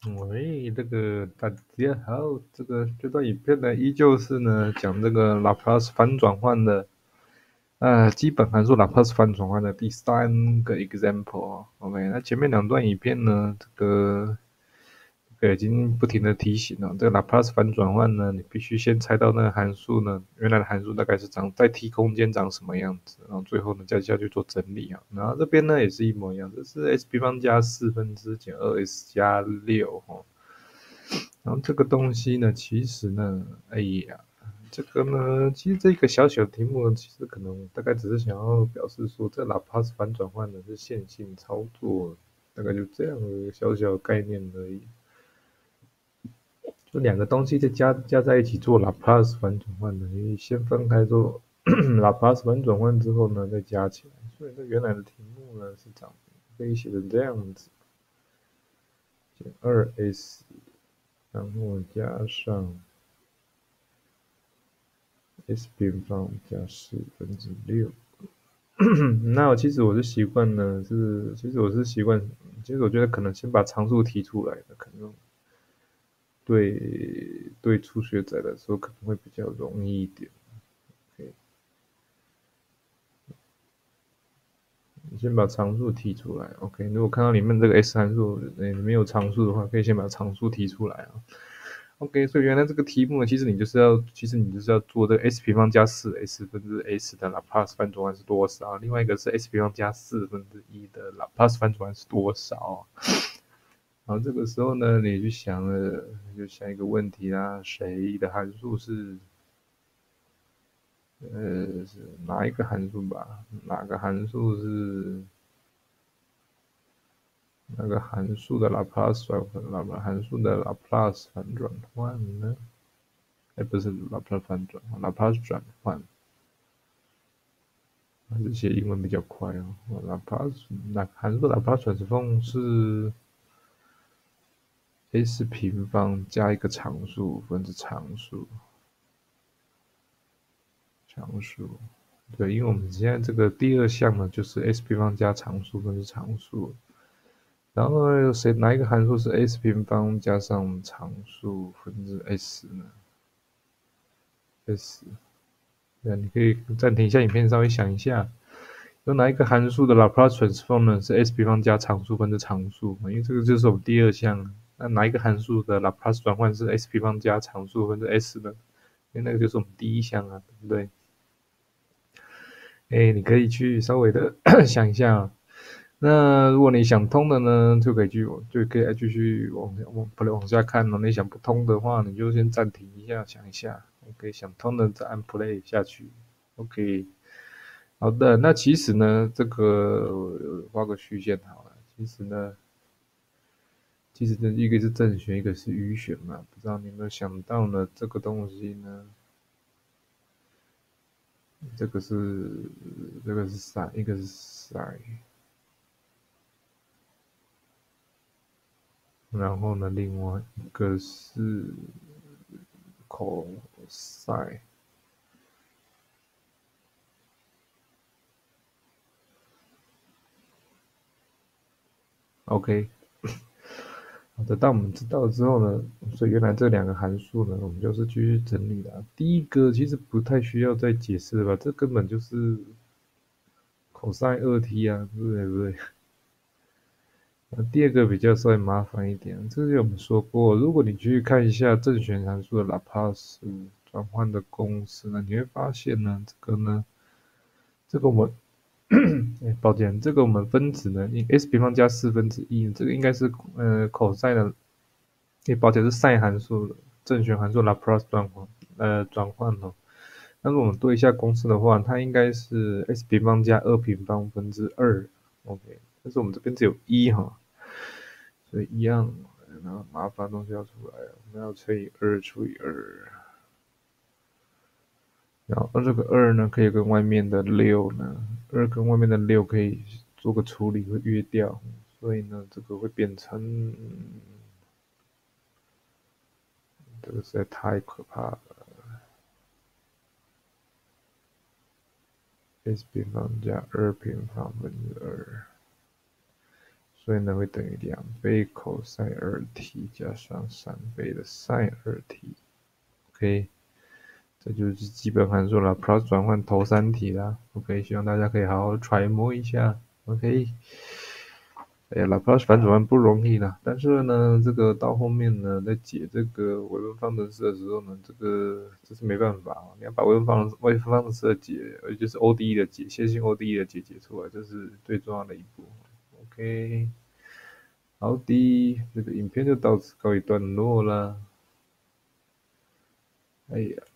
喂，这个大家好，这段影片呢，依旧是呢讲这个 Laplace 反转换的，基本函数 Laplace 反转换的第三个 example 哦。OK，那前面两段影片呢，这个已经不停的提醒了，这个 Laplace 反转换呢，你必须先猜到那个函数呢，原来的函数大概是在 t 空间长什么样子，然后最后呢再下去做整理啊。然后这边呢也是一模一样，这是 s 平方加4分之减2s 加6哦。然后这个东西呢，其实呢，哎呀，这个呢，其实这个小小的题目呢，其实可能大概只是想要表示说，这 Laplace 反转换呢是线性操作，大概就这样的一个小小的概念而已。就两个东西加在一起做 Laplace 反转换的，你先分开做 Laplace 反转换之后呢，再加起来。所以这原来的题目呢是长可以写成这样子，减2s，然后加上 s 平方加4分之6。那其实我是习惯呢，其实我觉得可能先把常数提出来的，可能对初学者来说可能会比较容易一点。OK，你先把常数提出来。OK，如果看到里面这个 s 函数，里面有常数的话，可以先把常数提出来啊。OK，所以原来这个题目呢，其实你就是要做这个 s 平方加4s 分之 s 的 Laplace 反转换是多少？另外一个是 s 平方加1/4的 Laplace 反转换是多少？然后这个时候呢，你就想一个问题啦，谁的函数是哪一个函数吧？哪个函数的 Laplace 反转换呢？哎，不是 Laplace 反转，Laplace 转换，还是写英文比较快哦。Laplace 那函数的 Laplace transform 是 s 平方加一个常数分之常数。对，因为我们现在这个第二项呢，就是 s 平方加常数分之常数。然后呢，哪一个函数是 s 平方加上常数分之 s 呢？s，对，你可以暂停一下影片，稍微想一下，有哪一个函数的 Laplace transform 呢是 s 平方加常数分之常数？因为这个就是我们第二项。那哪一个函数的 Laplace 转换是 s 平方加常数分之 s 呢？因为那个就是我们第一项啊，对不对？哎，你可以去稍微的想一下啊。那如果你想通的呢，就可以继续往下看了。你想不通的话，你就先暂停一下，想一下。OK，想通的再按 play 下去。OK，好的。那其实呢，这个画个虚线好了。其实呢，一个是正弦，一个是余弦嘛。不知道你有没有想到呢？这个东西呢，这个是这个是 sin，一个是 sin。然后呢，另外一个是 cos。OK，好的，当我们知道之后呢，所以原来这两个函数呢，我们就是继续整理的。第一个其实不太需要再解释了吧？这根本就是 cos 2t 啊，对不对？第二个比较稍微麻烦一点，这个我们说过，如果你去看一下正弦函数的 Laplace 转换的公式呢，你会发现呢，这个我们抱歉，这个我们分子呢，s 平方加1/4，这个应该是cos 的，抱歉是 sin 函数的正弦函数 Laplace 转换哦。但是我们对一下公式的话，它应该是 s 平方加2平方分之2。OK，但是我们这边只有一哈，所以一样，然后麻烦东西要出来了，我们要乘以2除以2。然后这个2呢，可以跟外面的6呢，2跟外面的6可以做个处理，会约掉，所以呢，这个会变成，这个实在太可怕了，s 平方加2平方分之2。 所以呢会等于2倍 cos 2t 加上3倍的 sin 2t。OK，这就是基本函数了 ，plus 转换头3题啦。OK，希望大家可以好好揣摩一下。OK。哎呀，Laplace 反转弯不容易啦，但是呢，这个到后面呢，在解这个微分方程式的时候呢，这是没办法哦，你要把微分方程式的解，就是 ODE 的解，线性 ODE 的解出来，这是最重要的一步。OK，好的，这个影片就到此告一段落啦。哎呀。